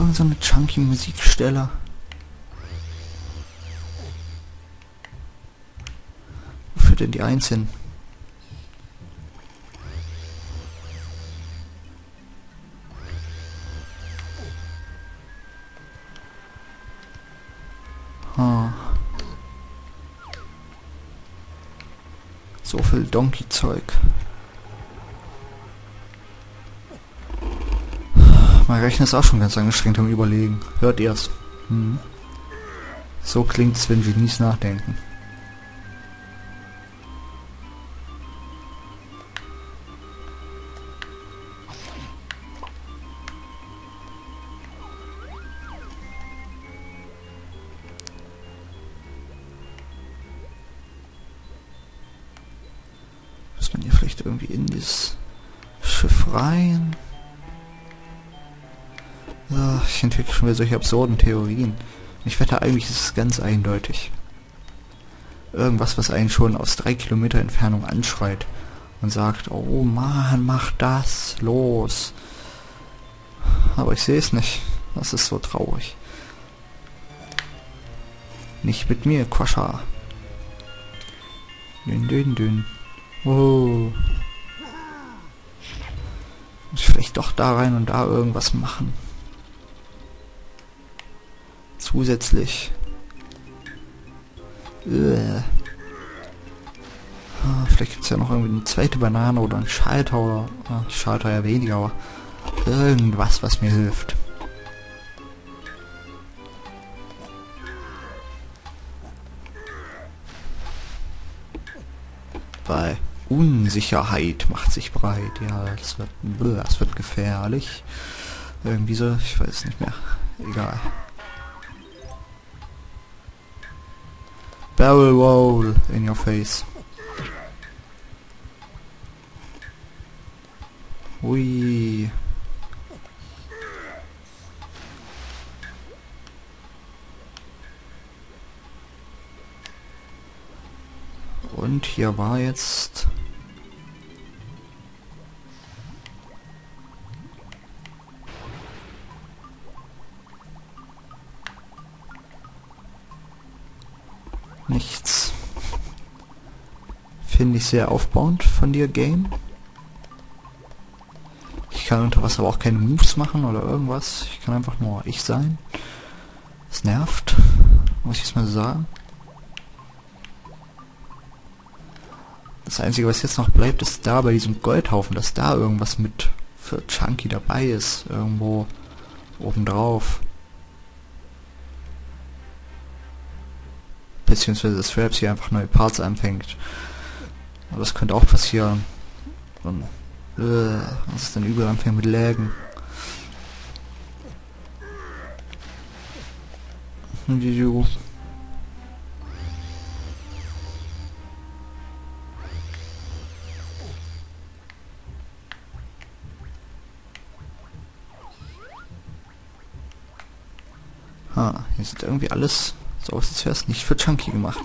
irgend so eine chunky Musikstelle. Wo führt denn die Eins hin? So viel Donkey-Zeug. Mein Rechner ist auch schon ganz angestrengt am Überlegen. Hört ihr's? So klingt's, wenn Genies nachdenken. Muss man hier vielleicht irgendwie in das Schiff rein? Ja, ich entwickle schon wieder solche absurden Theorien. Ich wette, eigentlich ist es ganz eindeutig. Irgendwas, was einen schon aus 3 Kilometer Entfernung anschreit und sagt, oh Mann, mach das, los. Aber ich sehe es nicht. Das ist so traurig. Nicht mit mir, Quasha. Dünn, dünn, dünn. Oh. Muss ich vielleicht doch da rein und da irgendwas machen. Zusätzlich. Vielleicht gibt es ja noch irgendwie eine zweite Banane oder einen Schalter oder... Schalter ja weniger, aber... Irgendwas, was mir hilft. Bei Unsicherheit macht sich breit. Ja, das wird gefährlich. Irgendwie so, ich weiß nicht mehr. Egal. Barrel roll in your face. Ui. Und hier war jetzt... nichts. Finde ich sehr aufbauend von dir, Game. Ich kann unter Wasser aber auch keine Moves machen oder irgendwas. Ich kann einfach nur ich sein. Das nervt. Muss ich es mal so sagen. Das Einzige, was jetzt noch bleibt, ist da bei diesem Goldhaufen, dass da irgendwas mit für Chunky dabei ist. Irgendwo obendrauf. Beziehungsweise dass Fraps hier einfach neue Parts anfängt. Aber das könnte auch passieren. Und was ist denn übel anfängt mit Lägen. Hier sieht irgendwie alles so aus, als wäre es nicht für Chunky gemacht.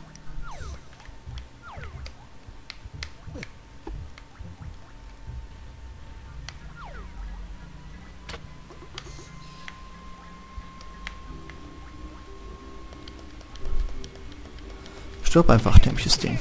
Stirb einfach, dämliches Ding.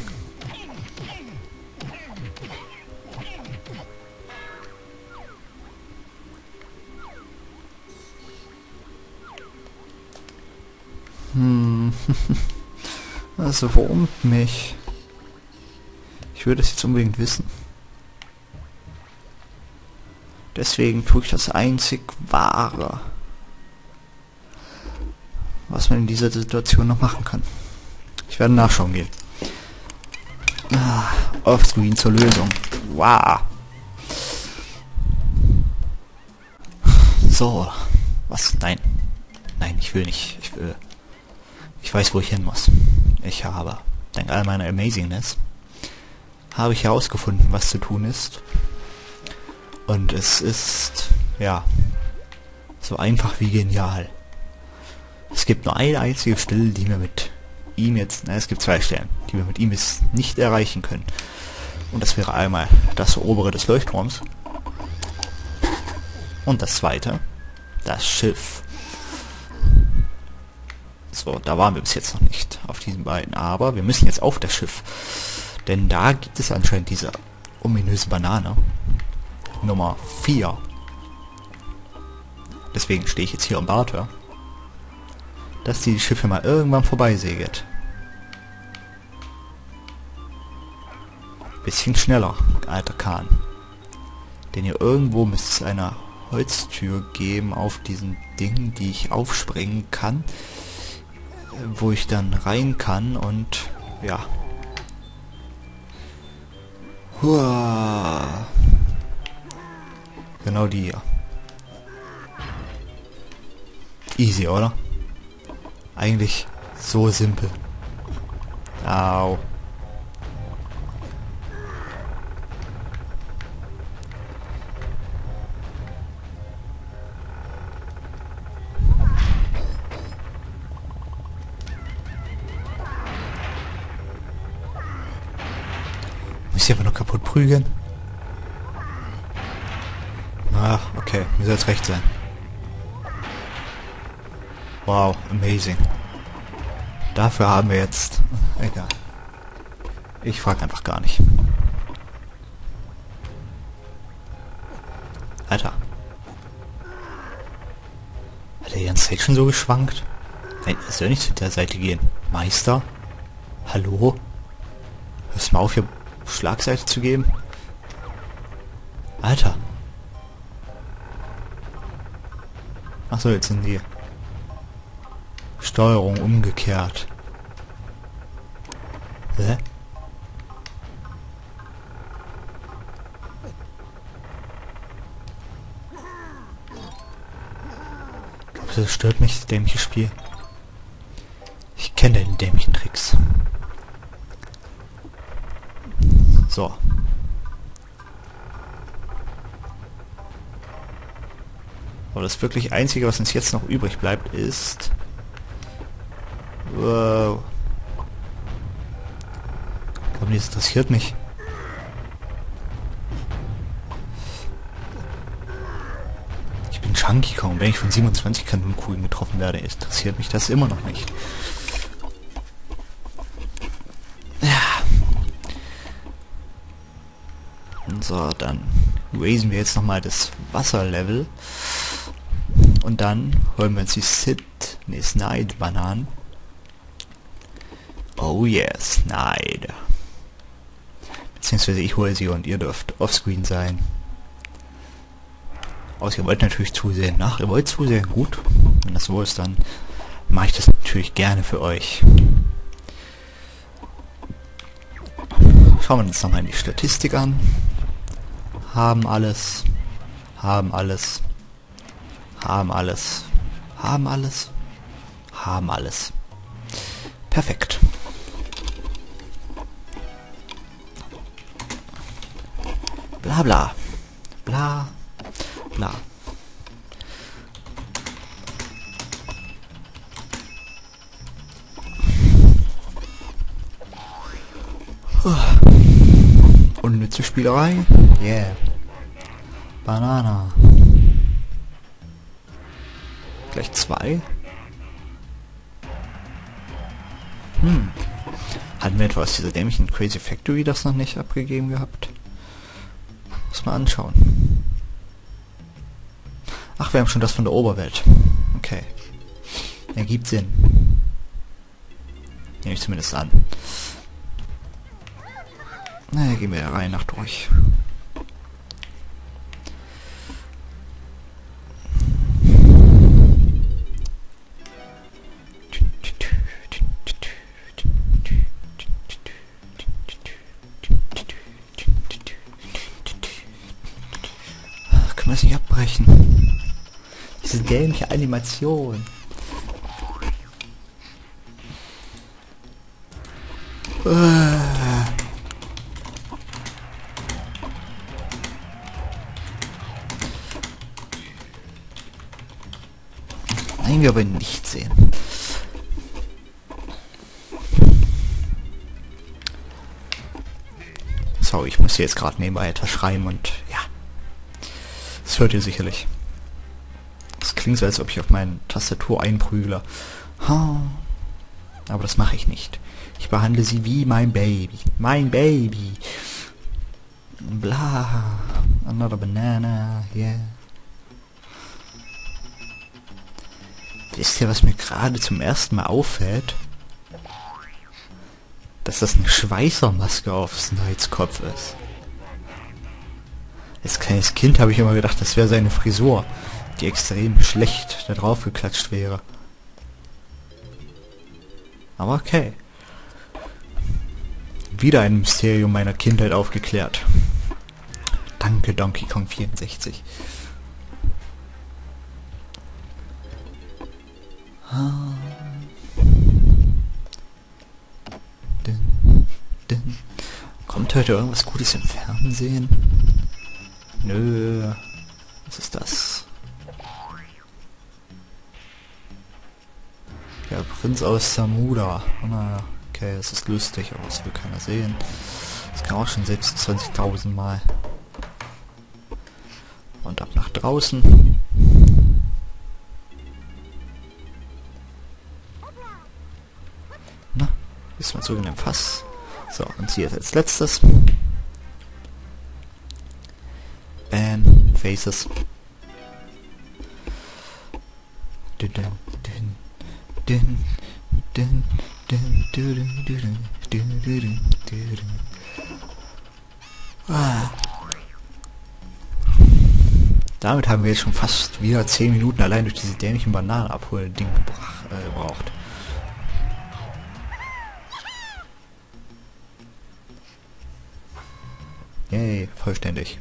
Also wurmt mich. Ich würde es jetzt unbedingt wissen. Deswegen tue ich das einzig Wahre, was man in dieser Situation noch machen kann. Ich werde nachschauen gehen. Offscreen zur Lösung. Wow. So. Was? Nein. Nein, ich will nicht. Ich weiß, wo ich hin muss. Ich habe, dank all meiner Amazingness, habe ich herausgefunden, was zu tun ist. Und es ist, ja, so einfach wie genial. Es gibt nur eine einzige Stelle, die wir mit ihm jetzt, es gibt 2 Stellen, die wir mit ihm jetzt nicht erreichen können. Und das wäre einmal das obere des Leuchtturms. Und das zweite Das Schiff. So, da waren wir bis jetzt noch nicht auf diesen beiden. Aber wir müssen jetzt auf das Schiff. Denn da gibt es anscheinend diese ominöse Banane. Nummer 4. Deswegen stehe ich jetzt hier und warte, dass die Schiffe mal irgendwann vorbeisegelt. Bisschen schneller, alter Kahn. Denn hier irgendwo müsste es eine Holztür geben auf diesen Ding, die ich aufspringen kann, wo ich dann rein kann und ja. Huah. Genau die hier. Easy, oder? Eigentlich so simpel. Au. Muss ich einfach nur kaputt prügeln? Ah, okay. Mir soll es recht sein. Wow, amazing. Dafür haben wir jetzt... Egal. Ich frage einfach gar nicht. Alter. Hat der ganze Zeit schon so geschwankt? Nein, es soll nicht zu der Seite gehen. Meister? Hallo? Hörst mal auf, hier Schlagseite zu geben? Alter. Achso, jetzt sind die Steuerung umgekehrt. Hä? Glaubst du, das stört mich, das dämliche Spiel? Ich kenne den dämlichen Tricks. So. Aber das wirklich Einzige, was uns jetzt noch übrig bleibt, ist... Wow. Ich glaube, das interessiert mich. Ich bin Chunky Kong. Wenn ich von 27 Kanonenkugeln getroffen werde, interessiert mich das immer noch nicht. Ja. So, dann raisen wir jetzt nochmal das Wasserlevel. Und dann holen wir uns die Snide-Bananen. Oh yes, Snide. Beziehungsweise ich hole sie und ihr dürft offscreen sein. Außer ihr wollt natürlich zusehen. Ach, ihr wollt zusehen, gut. Wenn das so ist, dann mache ich das natürlich gerne für euch. Schauen wir uns nochmal in die Statistik an. Haben alles. Haben alles. Haben alles. Haben alles. Haben alles. Perfekt. Bla bla. Bla bla. Unnütze Spielerei. Yeah. Banana. Gleich 2. Hatten wir etwa aus dieser dämlichen Crazy Factory das noch nicht abgegeben gehabt? Muss mal anschauen. Ach, wir haben schon das von der Oberwelt. Okay. Ergibt Sinn. Nehme ich zumindest an. Na, gehen wir der Reihe nach durch. Können wir es nicht abbrechen? Diese dämliche Animation. Nein, wir wollen nicht sehen. Sorry, ich muss hier jetzt gerade nebenbei etwas schreiben und ja. Das hört ihr sicherlich. Ist klar. klingt so, als ob ich auf meine Tastatur einprügle. Aber das mache ich nicht. Ich behandle sie wie mein Baby. Mein Baby. Bla. Another banana. Yeah. Wisst ihr, was mir gerade zum ersten Mal auffällt? Dass das eine Schweißermaske auf Snides Kopf ist. Als kleines Kind habe ich immer gedacht, das wäre seine Frisur, die extrem schlecht da drauf geklatscht wäre. Aber okay. Wieder ein Mysterium meiner Kindheit aufgeklärt. Danke, Donkey Kong 64. Kommt heute irgendwas Gutes im Fernsehen? Nö. Was ist das? Der Prinz aus Samuda. Naja, okay, es ist lustig, aber das will keiner sehen. Das kann auch schon 26.000 Mal. Und ab nach draußen. Na, ist mal so in dem Fass. So, und hier als letztes. Faces. Damit haben wir jetzt schon fast wieder 10 Minuten allein durch diese dämlichen Bananen-Abhol-Ding gebraucht. Yay, vollständig.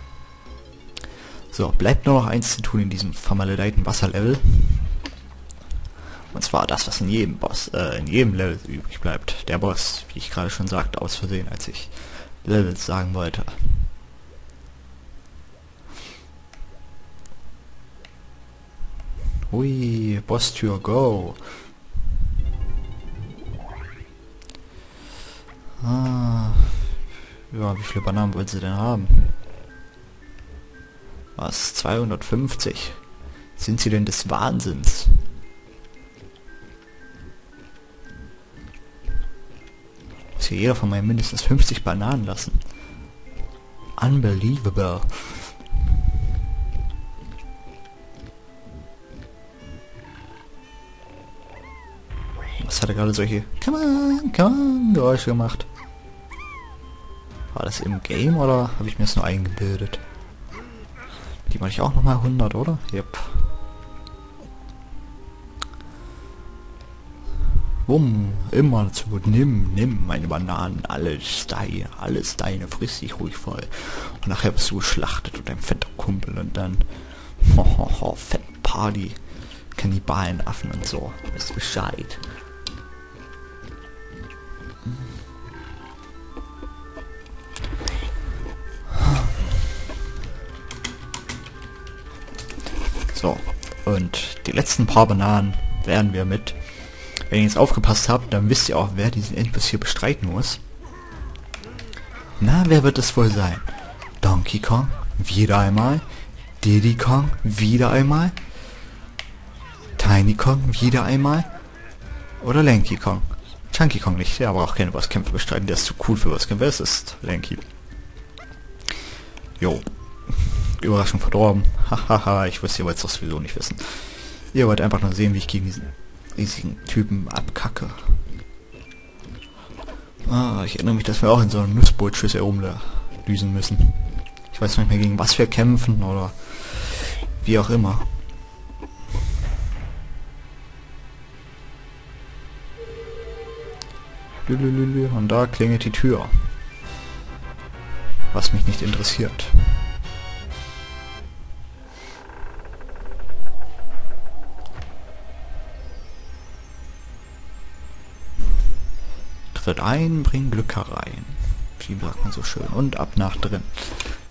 So, bleibt nur noch eins zu tun in diesem vermaledeiten Wasserlevel. Und zwar das, was in jedem Level übrig bleibt. Der Boss, wie ich gerade schon sagte, aus Versehen, als ich Levels sagen wollte. Hui, Bosstür, go! Ja, wie viele Bananen wollen sie denn haben? Was? 250? Sind sie denn des Wahnsinns? Muss hier jeder von mir mindestens 50 Bananen lassen. Unbelievable. Was hat er gerade solche come on Geräusche gemacht? War das im Game oder habe ich mir das nur eingebildet? Die mache ich auch nochmal 100, oder? Yep. Bumm, immer zu gut. Nimm meine Bananen, alles deine, friss dich ruhig voll. Und nachher wirst du geschlachtet und dein fetter Kumpel und dann Fett Party, Kannibalenaffen und so. Wisst ihr Bescheid. So, und die letzten paar Bananen werden wir mit. Wenn ihr jetzt aufgepasst habt, dann wisst ihr auch, wer diesen Endboss hier bestreiten muss. Na, wer wird es wohl sein? Donkey Kong, wieder einmal. Diddy Kong, wieder einmal. Tiny Kong, wieder einmal. Oder Lanky Kong. Chunky Kong nicht, der braucht keine Bosskämpfe bestreiten, der ist zu cool für Bosskämpfe, es ist Lanky. Jo. Überraschung verdorben. Hahaha, ich wusste, ihr wollt es doch sowieso nicht wissen. Ihr wollt einfach nur sehen, wie ich gegen diesen riesigen Typen abkacke. Ich erinnere mich, dass wir auch in so einer Nussbootschüssel herumdüsen müssen. Ich weiß nicht mehr, gegen was wir kämpfen oder wie auch immer. Und da klingelt die Tür. Was mich nicht interessiert. Tritt ein, bring Glück herein. Wie sagt man so schön. Und ab nach drin.